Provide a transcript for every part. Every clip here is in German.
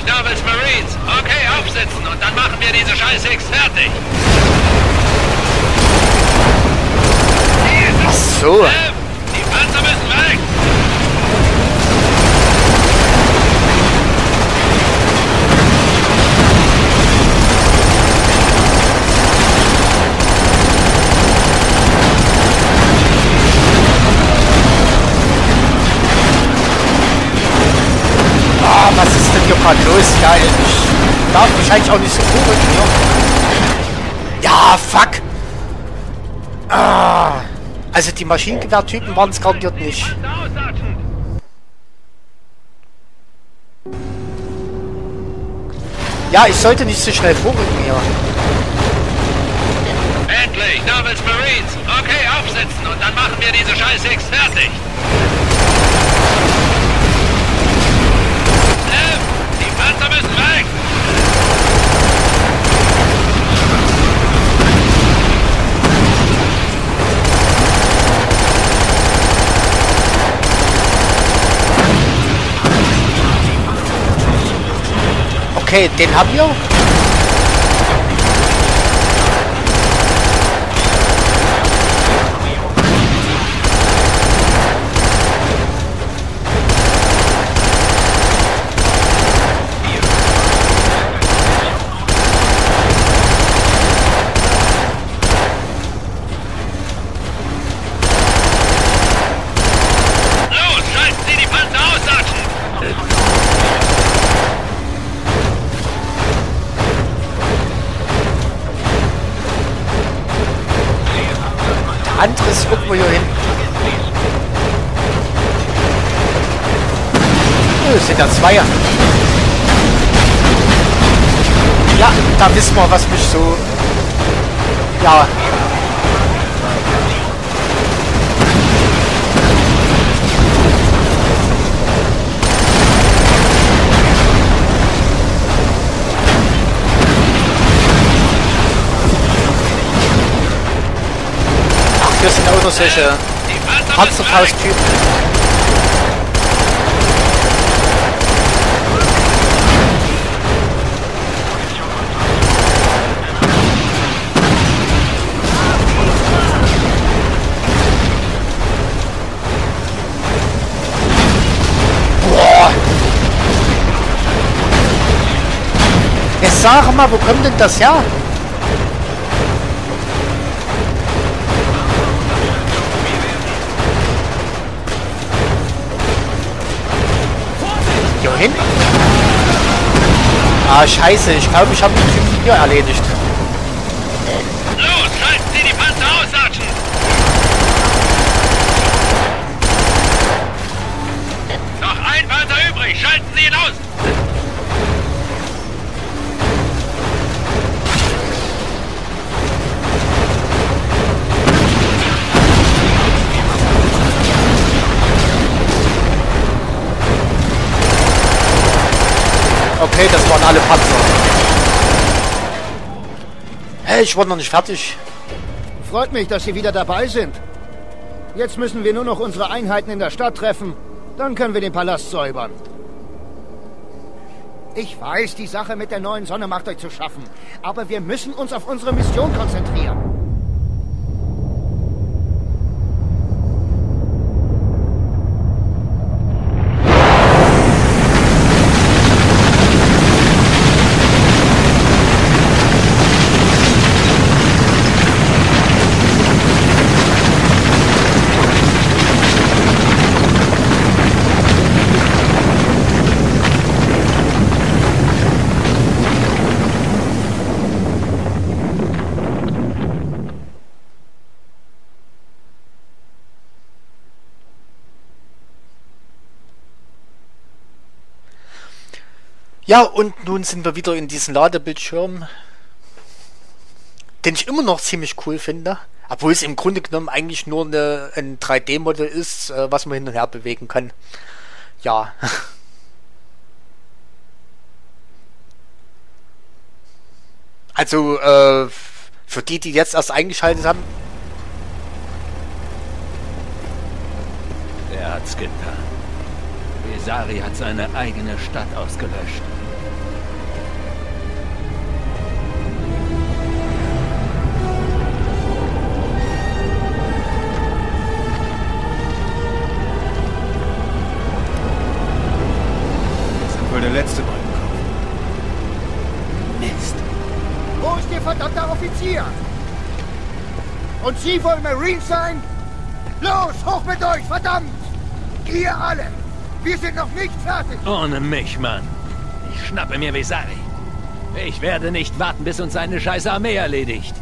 Endlich, Novels Marines. Okay, aufsitzen und dann machen wir diese scheiß X fertig. Ach so. Die Panzer müssen weg. Ah, was ist denn hier gerade los? Ja, ich darf wahrscheinlich auch nicht so vorrücken hier. Ja, fuck. Ah, also die Maschinengewehrtypen waren es garantiert nicht. Ja, ich sollte nicht so schnell vorrücken hier. Endlich, Novels Marines. Okay, aufsitzen und dann machen wir diese scheiß X fertig. Die Panzer müssen weg. Okay, den haben wir. Los, schalten Sie die Panzer aus, Sergeant. Andere ist irgendwo hier hin. Oh, es sind ja zwei. Ja, da wissen wir, was mich so... Ja. Hier sind auch noch solche Panzerfausttypen. Boah! Jetzt sag mal, wo kommt denn das her? Hier hin? Ah, scheiße. Ich glaube, ich habe den Typen hier erledigt. Los, schalten Sie die Panzer aus, Sergeant. Noch ein Panzer übrig. Schalten Sie ihn aus. Okay, das waren alle Panzer. Hey, ich war noch nicht fertig. Freut mich, dass Sie wieder dabei sind. Jetzt müssen wir nur noch unsere Einheiten in der Stadt treffen. Dann können wir den Palast säubern. Ich weiß, die Sache mit der neuen Sonne macht euch zu schaffen. Aber wir müssen uns auf unsere Mission konzentrieren. Ja, und nun sind wir wieder in diesem Ladebildschirm, den ich immer noch ziemlich cool finde, obwohl es im Grunde genommen eigentlich nur ein 3D-Modell ist, was man hin und her bewegen kann. Ja. Also, für die jetzt erst eingeschaltet haben. Er hat's getan. Visari hat seine eigene Stadt ausgelöscht. Offizier! Und Sie wollen Marines sein? Los, hoch mit euch, verdammt! Ihr alle! Wir sind noch nicht fertig! Ohne mich, Mann. Ich schnappe mir Visari. Ich werde nicht warten, bis uns seine scheiß Armee erledigt.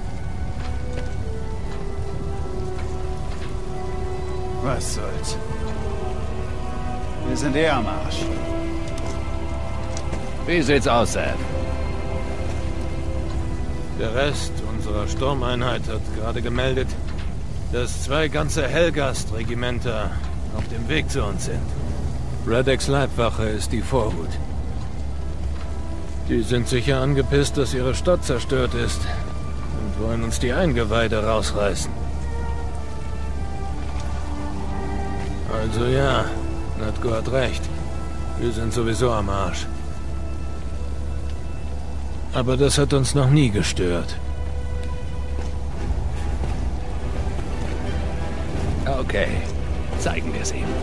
Was soll's? Wir sind eh am Arsch. Wie sieht's aus, Sam? Der Rest unserer Sturmeinheit hat gerade gemeldet, dass 2 ganze Helgast-Regimenter auf dem Weg zu uns sind. Raddeks Leibwache ist die Vorhut. Die sind sicher angepisst, dass ihre Stadt zerstört ist und wollen uns die Eingeweide rausreißen. Also ja, Natko hat recht. Wir sind sowieso am Arsch. Aber das hat uns noch nie gestört. Okay, zeigen wir es ihm.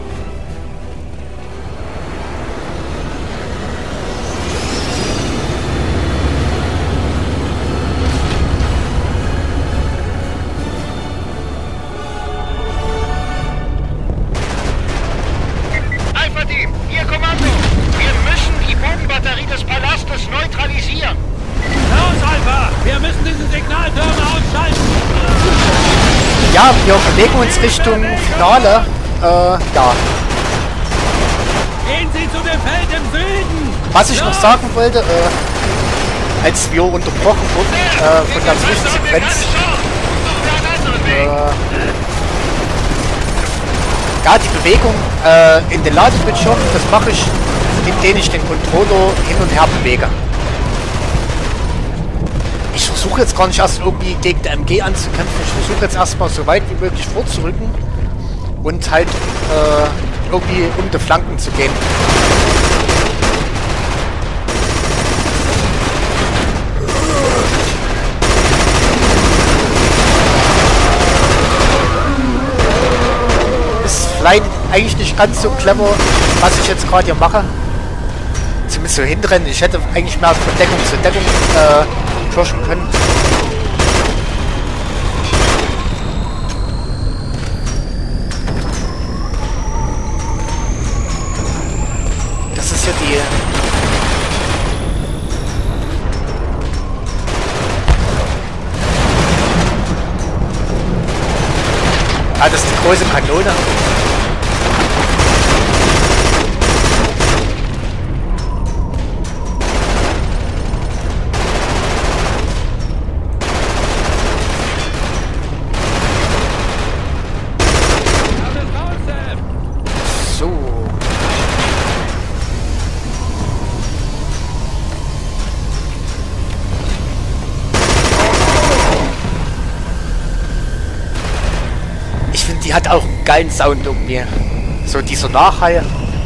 Alpha-Team, Ihr Kommando! Wir müssen die Bogenbatterie des Palastes neutralisieren! Los, Alpha! Wir müssen diesen Signaltürme ausschalten! Ja, wir bewegen uns Richtung Finale. Ja. Gehen Sie zu dem Feld im Süden! Was ich noch sagen wollte, als wir unterbrochen wurden von der Zwischensequenz, ja, die Bewegung in den Ladebildschirm, das mache ich, indem ich den Controller hin und her bewege. Ich versuche jetzt gar nicht erst irgendwie gegen die MG anzukämpfen. Ich versuche jetzt erstmal so weit wie möglich vorzurücken und halt irgendwie um die Flanken zu gehen. Ist vielleicht eigentlich nicht ganz so clever, was ich jetzt gerade hier mache. Zumindest so hinrennen. Ich hätte eigentlich mehr von Deckung zu Deckung pushen können. Das ist ja die... Ah, das ist die große Kanone. So. Ich finde, die hat auch einen geilen Sound irgendwie. So dieser Nachhall.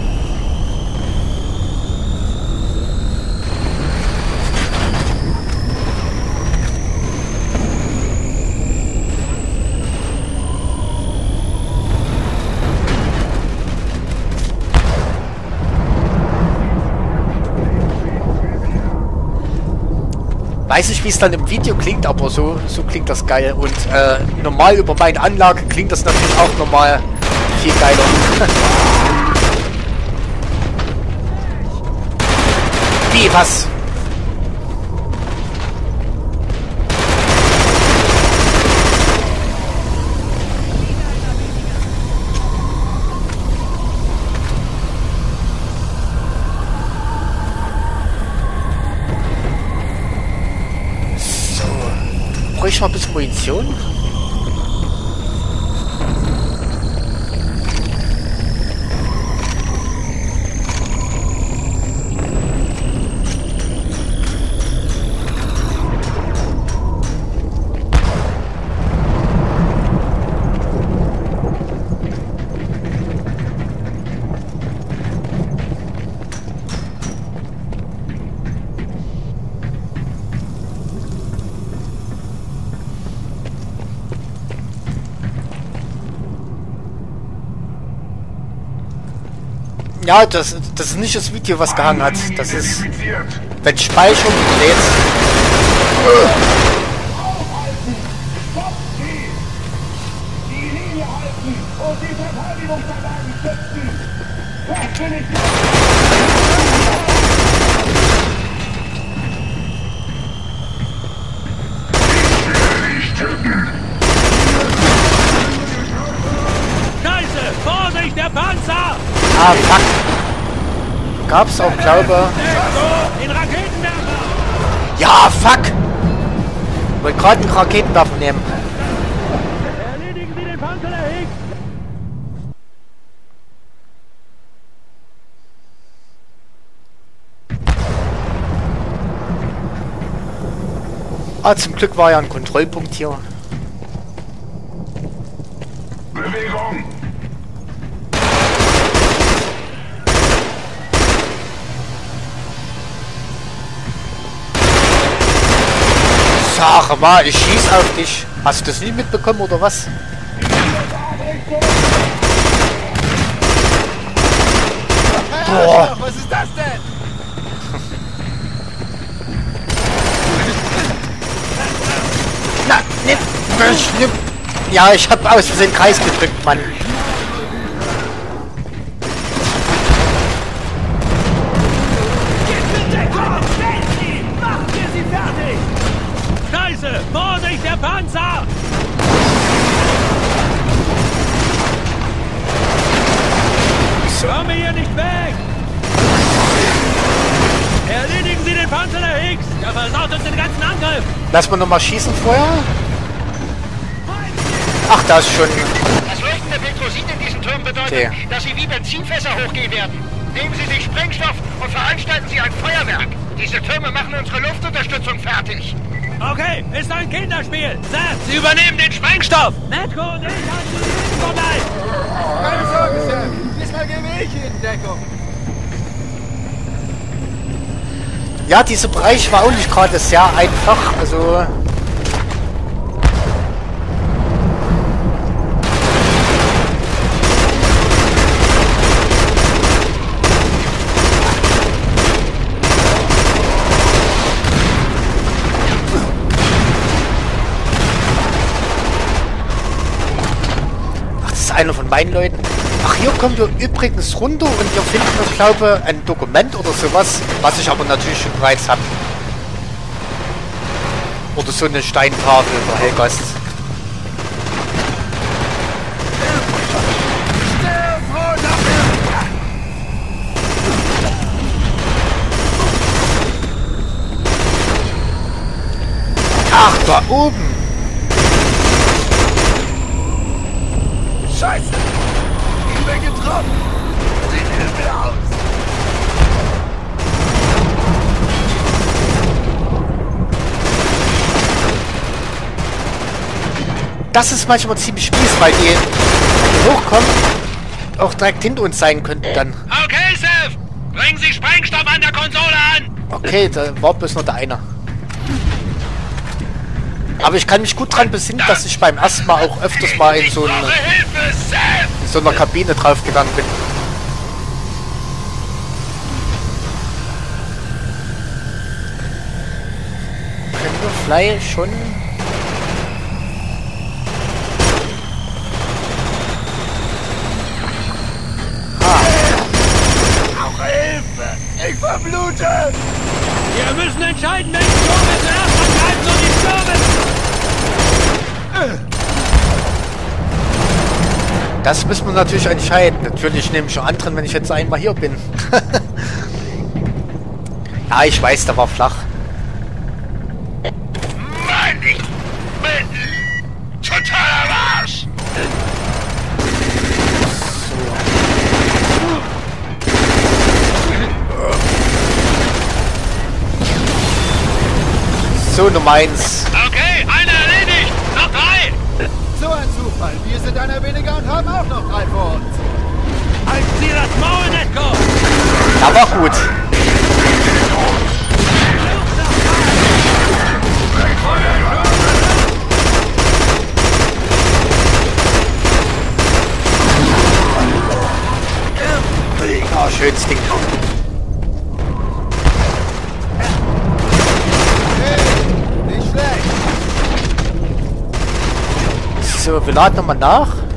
Weiß nicht, wie es dann im Video klingt, aber so klingt das geil. Und normal über meine Anlage klingt das natürlich auch normal viel geiler. Wie, was? Brauche ich mal ein bisschen Munition? Ja, das ist nicht das Video, was gehangen hat. Das ist, wenn Speicherung lädt. Scheiße! Vorsicht, der Panzer! Ah, fuck. Gab's auch, glaube Den Raketenwerfer! Ja, fuck! Wollte gerade einen Raketenwerfer nehmen. Erledigen Sie den Panzer, der Higgs! Ah, zum Glück war ja ein Kontrollpunkt hier. Bewegung! Sag mal, ich schieß auf dich. Hast du das nie mitbekommen oder was? Boah. Was ist das denn? Na, nimm mich, nimm. Ja, ich hab aus Versehen Kreis gedrückt, Mann. Scheiße! Vorsicht, der Panzer! Komme hier nicht weg! Erledigen Sie den Panzer, der Higgs! Der versaut uns den ganzen Angriff! Lass mal nochmal schießen vorher. Ach, da ist schon. Das Leuchten der Petrosin in diesen Türmen bedeutet, Okay. dass sie wie Benzinfässer hochgehen werden. Nehmen Sie sich Sprengstoff und veranstalten Sie ein Feuerwerk. Diese Türme machen unsere Luftunterstützung fertig. Okay, ist ein Kinderspiel! Sam! Sie übernehmen den Sprengstoff! Netco und ich halten die Linken vorbei! Keine Sorge, Sam. Diesmal gebe ich Ihnen Deckung. Ja, dieser Bereich war auch nicht gerade sehr einfach. Also. Einer von meinen Leuten. Ach, hier kommen wir übrigens runter und wir finden, ich glaube, ein Dokument oder sowas, was ich aber natürlich schon bereits habe. Oder so eine Steintafel über Helgast. Ach, da oben! Scheiße! Ich bin getroffen! Sieht übel aus! Das ist manchmal ziemlich mies, weil die hochkommen, auch direkt hinter uns sein könnten dann. Okay, Seth! Bringen Sie Sprengstoff an der Konsole an! Okay, da war bloß nur der eine. Aber ich kann mich gut dran besinnen, dass ich beim ersten Mal auch öfters mal in so, Ich brauche Hilfe, Seth! einer Kabine draufgegangen bin. Können wir vielleicht schon... Brauche Hilfe! Ich verblute! Wir müssen entscheiden, welchen Turm wir zuerst angreifen und die stürmen! Das müssen wir natürlich entscheiden. Natürlich nehme ich schon anderen, wenn ich jetzt einmal hier bin. Ja, ich weiß, der war flach. Mann, ich bin total am Arsch! So, Nummer 1. Okay, einer erledigt! Noch 3! So ein Zufall. Wir sind einer weniger und haben auch noch 3 vor uns. Halten Sie das Maul, Netco! Da war gut. Ah, schönes Ding. Nicht schlecht. So, wir laden nochmal nach.